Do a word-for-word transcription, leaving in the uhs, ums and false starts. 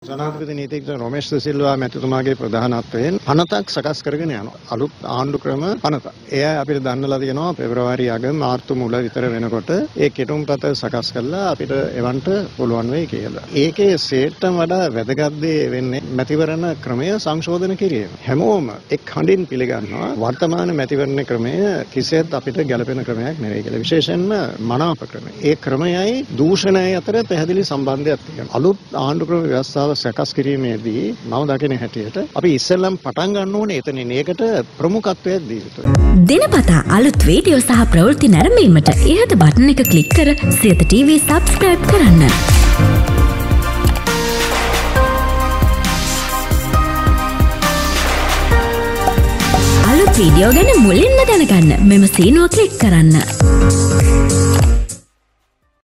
ජනාධිපති නීතිඥ රොමේෂ් සිල්වා මැතිතුමාගේ ප්‍රධානත්වයෙන් පනතක් සකස් කරගෙන යනවා. අලුත් ආණ්ඩු ක්‍රම පනත. එය අපිට දන්නලා තියෙනවා පෙබරවාරි අග මාර්තු මුල විතර වෙනකොට ඒ කෙටුම්පත සකස් කරලා අපිට එවන්ට පුළුවන් වෙයි කියලා. ඒකේ සේට්ටම් වඩා වැදගත් දේ වෙන්නේ මැතිවරණ ක්‍රමය සංශෝධන කිරීම. හැමෝම එක් හඬින් පිළිගන්නවා වර්තමාන මැතිවරණ ක්‍රමය කිසියත් අපිට ගැළපෙන ක්‍රමයක් නෙවෙයි කියලා. විශේෂයෙන්ම මනාප ක්‍රමය. ඒ ක්‍රමයයි දූෂණයයි අතර පැහැදිලි සම්බන්ධයක් තියෙනවා. අලුත් ආණ්ඩු ක්‍රම ව්‍යවස්ථාව සකස් කිරීමේදී මම දකින හැටියට අපි ඉස්සෙල්ලම පටන් ගන්න ඕනේ එතනින්. ඒකට ප්‍රමුඛත්වයක් දී යුතුයි. දිනපතා අලුත් වීඩියෝ සහ ප්‍රවෘත්ති නැරඹීමට ඉහත බටන් එක ක්ලික් කර සියත ටීවී සබ්ස්ක්‍රයිබ් කරන්න. අලුත් වීඩියෝ ගැන මුලින්ම දැනගන්න මෙම සීනුව ක්ලික් කරන්න.